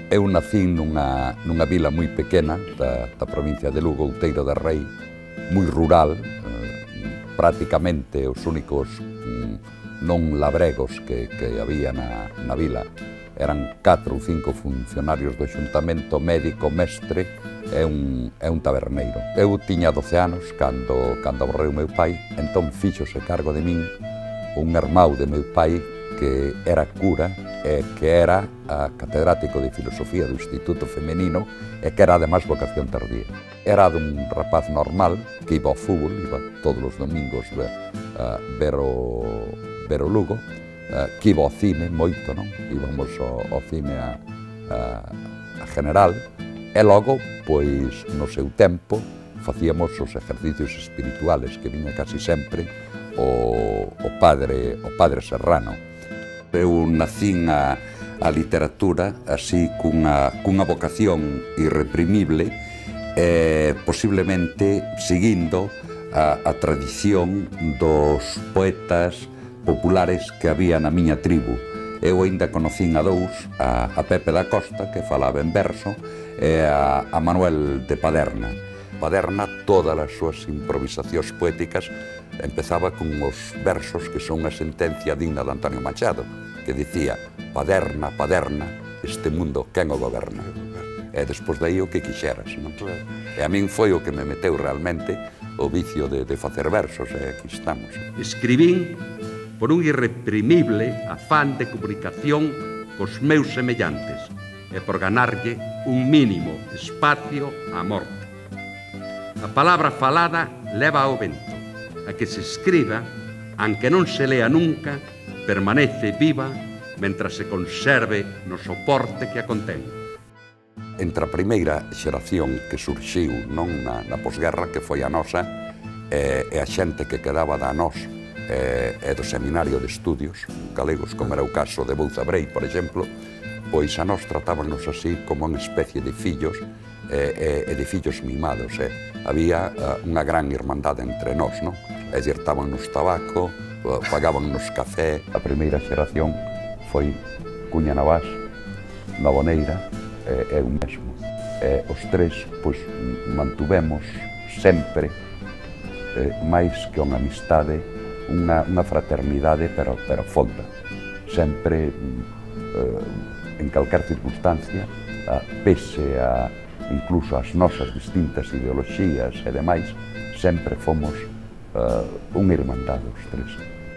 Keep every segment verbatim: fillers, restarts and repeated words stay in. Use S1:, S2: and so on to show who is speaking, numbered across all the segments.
S1: Eu nací nunha, nunha vila moi pequena da, da provincia de Lugo, Outeiro de Rei, moi rural, eh, prácticamente os únicos mm, non labregos que, que había na, na vila eran catro ou cinco funcionarios do Xuntamento, médico, mestre e un, e un taberneiro. Eu tiña doce anos cando, cando morreu meu pai, entón fíxose cargo de min un irmão de meu pai que era cura e que era a catedrático de filosofía do Instituto Femenino e que era además vocación tardía. Era dun rapaz normal que iba ao fútbol, iba todos os domingos a ver o, ver o Lugo, que iba ao cine moito, non? Íbamos ao, ao cine a, a, a general e logo, pois, no seu tempo, facíamos os exercicios espirituales que viña casi sempre o, o padre o padre Serrano. Eu nacín a, a literatura así cunha, cunha vocación irreprimible e posiblemente seguindo a, a tradición dos poetas populares que había na miña tribu. Eu ainda conocín a dous, a, a Pepe da Costa, que falaba en verso, e a, a Manuel de Paderna. Paderna, todas as súas improvisacións poéticas, empezaba con os versos que son unha sentencia digna de Antonio Machado, que dicía: Paderna, Paderna, este mundo quen o goberna. E despois daí o que quixeras, non? E a min foi o que me meteu realmente o vicio de, de facer versos, e aquí estamos.
S2: Escribín por un irreprimible afán de comunicación cos meus semellantes e por ganarlle un mínimo espacio á morte. A palabra falada leva ao vento, a que se escriba, aunque non se lea nunca, permanece viva mentras se conserve no soporte que a contén.
S1: Entre a primeira xeración que surxiu non na, na posguerra, que foi a nosa, e, e a xente que quedaba da nós e, e do Seminario de Estudios Galegos, como era o caso de Bouza Brei, por exemplo, pois a nós tratábanos así como unha especie de fillos e, e, e de fillos mimados. E había uh, unha gran irmandade entre nós, non? É dicir, tábanos tabaco, uh, pagábanos café. A primeira xeración foi Cuña Navás, Naboneira e eu mesmo. E os tres, pois, mantuvemos sempre, eh, máis que unha amistade, unha, unha fraternidade, pero, pero fonda. Sempre, eh, en calquer circunstancia, a, pese a incluso as nosas distintas ideoloxías e demais, sempre fomos uh, unha irmandade os tres.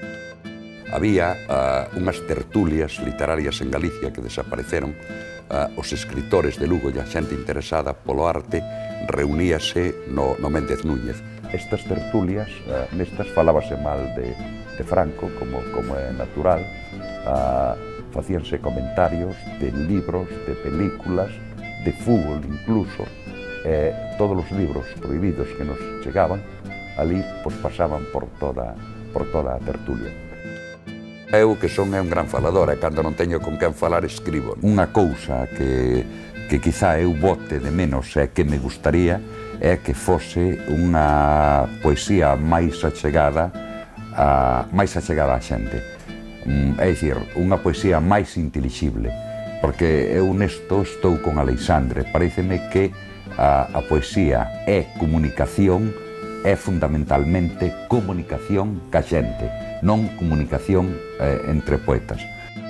S1: Había uh, unhas tertulias literarias en Galicia que desapareceron. Uh, os escritores de Lugo e a xente interesada polo arte reuníase no, no Méndez Núñez. Estas tertulias, uh, nestas falábase mal de, de Franco, como, como é natural, uh, facíanse comentarios de libros, de películas, de fútbol incluso, eh, todos os libros prohibidos que nos chegaban, ali pois, pasaban por toda, por toda a tertulia. Eu que son é un gran falador, e cando non teño con quen falar escribo. Unha cousa que, que quizá eu bote de menos e que me gustaría é que fose unha poesía máis achegada a, máis achegada á xente. É dicir, unha poesía máis intelixible. Porque eu nesto estou con Aleixandre. Pareceme que a, a poesía é comunicación, é fundamentalmente comunicación ca xente, non comunicación eh, entre poetas.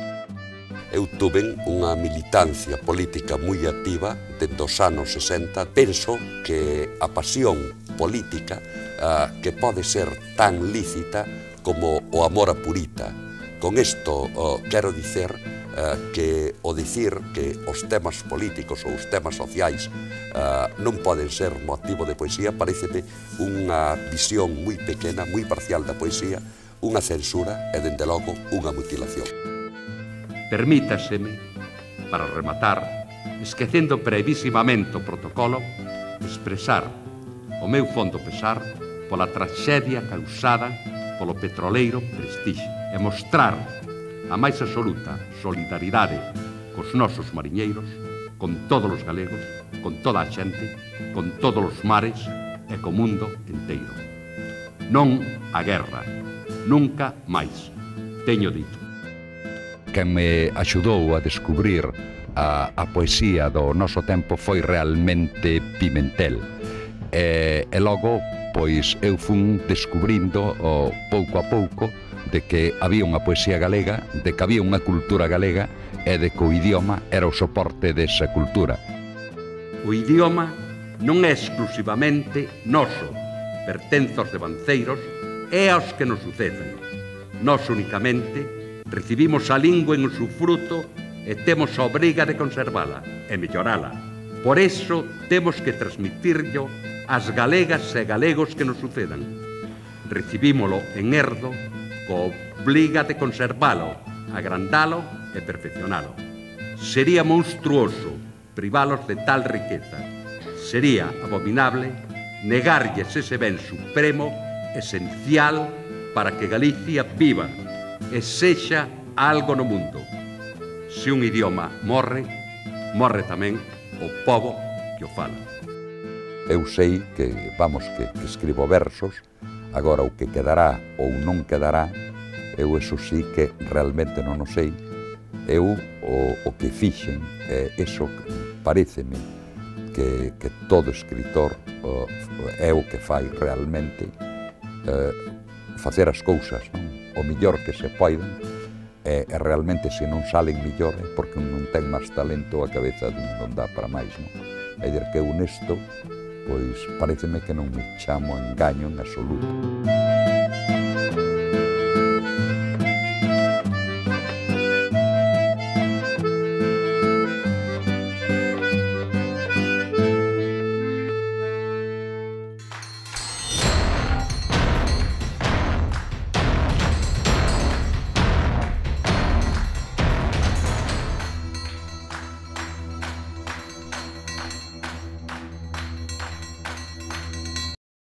S1: Eu tuve unha militancia política moi activa dentro dos anos sesenta. Penso que a pasión política uh, que pode ser tan lícita como o amor a purita. Con isto uh, quero dicer Uh, que o dicir que os temas políticos ou os temas sociais uh, non poden ser motivo de poesía pareceme unha visión moi pequena, moi parcial da poesía, unha censura e, dende logo, unha mutilación.
S2: Permítaseme, para rematar, esquecendo brevísimamente o protocolo, expresar o meu fondo pesar pola traxedia causada polo petroleiro Prestige e mostrar a máis absoluta solidaridade cos nosos mariñeiros, con todos os galegos, con toda a xente, con todos os mares e co mundo enteiro. Non a guerra, nunca máis, teño dito.
S1: Quen me axudou a descubrir a, a poesía do noso tempo foi realmente Pimentel. E, e logo, pois, eu fun descubrindo o, pouco a pouco de que había unha poesía galega, de que había unha cultura galega e de que o idioma era o soporte desa cultura.
S2: O idioma non é exclusivamente noso, pertence aos devanceiros e aos que nos suceden. Nós únicamente recibimos a lingua en usufruto e temos a obriga de conservala e mellorala. Por eso temos que transmitirlo ás galegas e galegos que nos sucedan. Recibímolo en herdo co obliga de conservalo, agrandalo e perfeccionalo. Sería monstruoso privalos de tal riqueza. Sería abominable negarlles ese ben supremo, esencial, para que Galicia viva e sexa algo no mundo. Se un idioma morre, morre tamén o pobo que o fala.
S1: Eu sei que, vamos, que, que escribo versos, agora o que quedará ou non quedará, eu eso sí que realmente non o sei. Eu o, o que fixen, é eso pareceme que, que todo escritor o, é o que fai realmente, eh, facer as cousas, non? O millor que se poiden, e, e realmente se non salen millor é porque non ten máis talento a cabeza dun non dá para máis, non? É dicir que eu nesto, pois pareceme que non me chamo engaño en absoluto.